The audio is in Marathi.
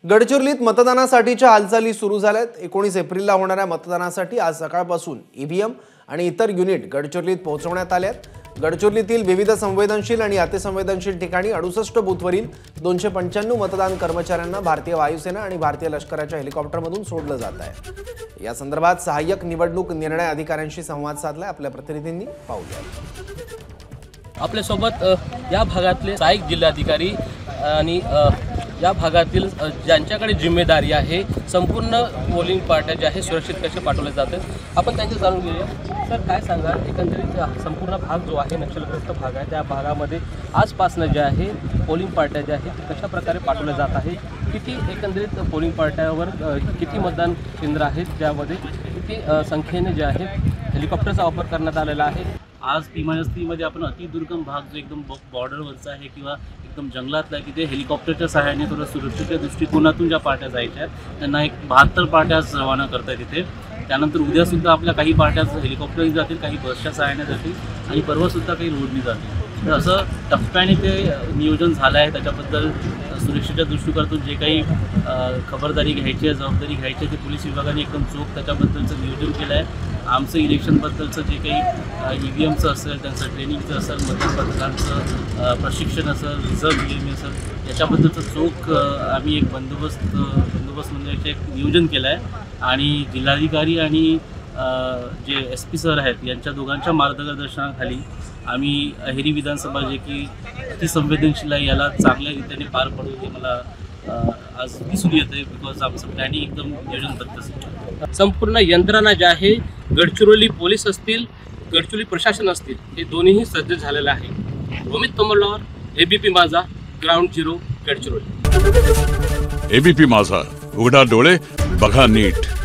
गडचिरोलीत मतदानासाठीच्या हालचाली सुरू झाल्यात। 19 एप्रिलला होणाऱ्या मतदानासाठी आज सकाळपासून ईव्हीएम आणि इतर युनिट गडचिरोलीत पोहोचवण्यात आलेत। गडचिरोलीतील विविध संवेदनशील आणि अतिसंवेदनशील ठिकाणी 68 बूथवरील 295 मतदान कर्मचाऱ्यांना भारतीय वायुसेना आणि भारतीय लष्कराच्या हेलिकॉप्टरमधून सोडलं जात आहे। या संदर्भात सहाय्यक निवडणूक निर्णय अधिकाऱ्यांशी संवाद साधलाय आपल्या प्रतिनिधींनी। पाहूया। आपल्या सोबत या भागातले सहाय्यक जिल्हाधिकारी आणि या भागातील ज्यांच्याकडे जिम्मेदारी आहे संपूर्ण पोलिंग पार्ट्या जे आहे सुरक्षित कसे पाठवले जातात आपण त्यांचे जाणून घेऊया। सर काय सांगा, एकंदरीत संपूर्ण भाग जो आहे नक्षलग्रस्त भाग आहे त्या भागामध्ये आजपासून जे आहे पोलिंग पार्ट्या जे आहेत ते कशा प्रकारे पाठवले जात आहे, किती एकंदरीत पोलिंग पार्ट्यावर किती मतदान केंद्र आहेत ज्यामध्ये किती संख्येने जे आहेत हेलिकॉप्टरचा वापर करण्यात आलेला आहे। आज पीमायस्तीमध्ये आपण अतिदुर्गम भाग जो एकदम बॉर्डरवरचा आहे किंवा एकदम जंगलातला आहे की ते हेलिकॉप्टरच्या सहाय्याने थोडं सुरक्षेच्या दृष्टिकोनातून ज्या पार्ट्या जायच्या आहेत त्यांना एक 72 पार्ट्या रवाना करतात तिथे। त्यानंतर उद्यासुद्धा आपल्या काही पार्ट्या हेलिकॉप्टरही जातील, काही बसच्या सहाय्याने जातील आणि परवासुद्धा काही रोडनी जातील। तर असं टप्प्याने ते नियोजन झालं आहे। त्याच्याबद्दल सुरक्षेच्या दृष्टिकोनातून जे काही खबरदारी घ्यायची आहे, जबाबदारी घ्यायची आहे ते पोलीस विभागाने एकदम चोख त्याच्याबद्दलचं नियोजन केलं आहे। आमचं इलेक्शनबद्दलचं जे काही EVMचं असेल, त्यांचं ट्रेनिंगचं असेल, मतदारांचं प्रशिक्षण असेल, रिझर्व्ह EVM असेल, याच्याबद्दलचं चोख आम्ही एक बंदोबस्त म्हणजे एक नियोजन केलं आहे। आणि जिल्हाधिकारी आणि जे SP सर आहेत यांच्या दोघांच्या मार्गदर्शनाखाली आम्ही अहेरी विधानसभा जे की अतिसंवेदनशील आहे याला चांगल्या रीतीने पार पडू हे मला आज दिसून येतं आहे, बिकॉज आमचं प्लॅनिंग एकदम नियोजनबद्ध असेल। संपूर्ण यंत्रणा जे आहे गडचिरोली पोलीस असतील, गडचिरोली प्रशासन असतील, हे दोन्हीही सज्ज झालेलं आहे। रोमित तोमरलावर ABP Majha, ground zero, Gadchiroli. ABP Majha, उघडा डोळे बघा नीट।